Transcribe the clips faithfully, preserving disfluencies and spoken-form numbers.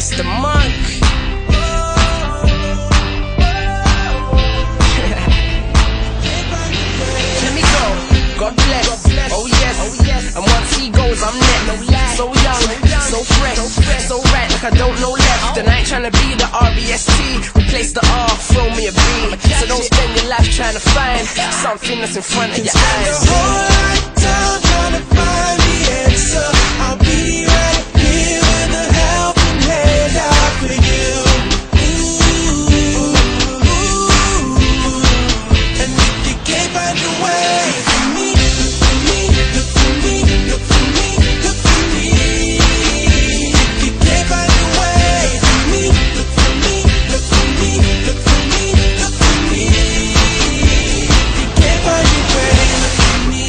Mister Monk. Let me go. God bless. Oh yes. And once he goes, I'm next. So young, so fresh, so right like I don't know left. And I ain't tryna be the R B S T. Replace the R, throw me a B. So don't spend your life trying to find something that's in front of your eyes. Spend a whole lifetime trying to find the answer. I'll be right here with a helping hand out for you. Ooh, and if you can't find your way, look for me, look for me, look for me, look for me, look for me. If you can't find your way, look for me, look for me, look for me, look for me, look for me. If you can't find your way, look for me.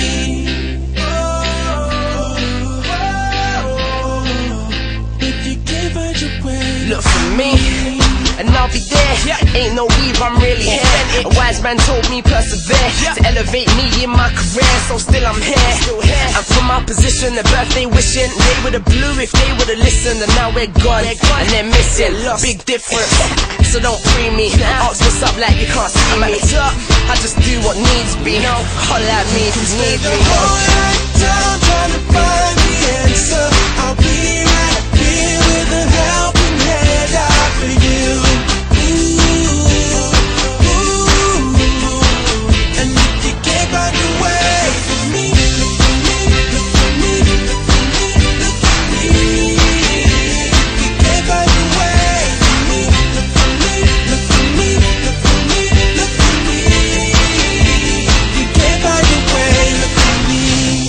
If you can't find your way, Look for me, and I'll be there. Ain't no weave, I'm really here. A wise man told me persevere to elevate me in my career, so still I'm here. And from my position, the birthday wishing, they would've blew if they would've listened. And now we're gone, and they're missing. Big difference, so don't pre me. Ask what's up like you can't see me. I just do what needs be. Holla at me if you need me. whole lifetime trying to find the answer. I'll be right here with a helping hand out for you. Ooh, ooh. And if you can't find your way, look for me, look for me, look for me, look for me, look for me. If you can't find your way, look for me, look for me, look for me, look for me, look for me. If you can't find your way, look for me.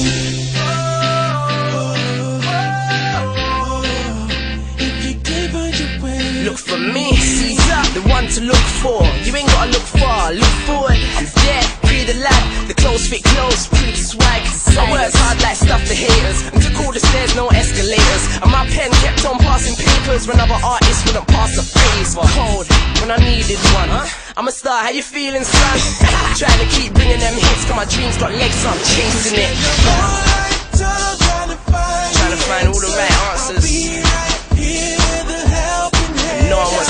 If you can't find your way, Look for me, Caesar, the one to look for. You ain't gotta look far, look forward. I'm there, pre the lad, the clothes fit close, pre the swag. I worked hard like stuff the haters, and took all the stairs, no escalators. And my pen kept on passing papers when other artists wouldn't pass a phase. Cold when I needed one. I'm a star, how you feeling, son? Trying to keep bringing them hits, cause my dreams got legs, so I'm chasing it. whole lifetime trying to find Trying to find all the right answers. I'll be right here with a helping hand. No one